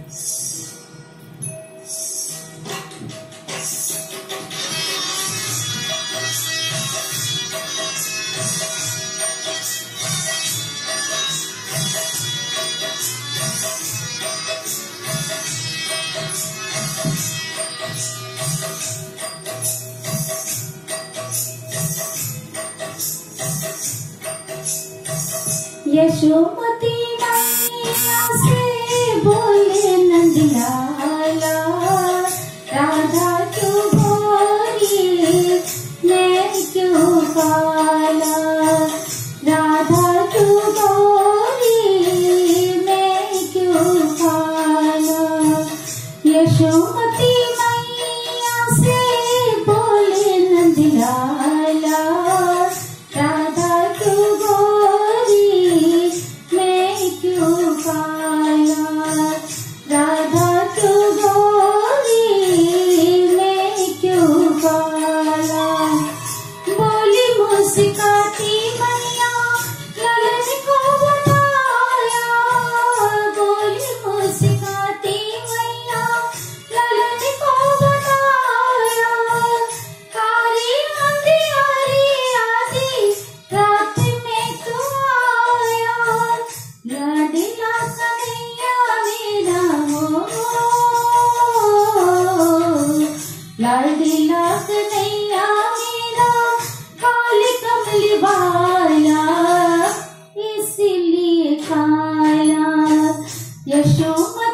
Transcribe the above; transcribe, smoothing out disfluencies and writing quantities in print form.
यशोमती मैया से बोले नंदलाला, राधा क्यों गोरी मैं क्यों काला, राधा क्यों गोरी मैं क्यों काला। यशोमती मैया से बोले नंदलाला, राधा क्यों गोरी मैं क्यों काला, राधा क्यों गोरी मैं क्यों काला। बोली मुस्काती मैया ललन को बताया, बोली मुस्काती मैया ललन को बताया। कारी अंधियारी आधी रात में तू आया, लाडला कन्हैया मेरा हो, लाडला कन्हैया मेरा काल कमली वाला इसलिए काला। यशोमती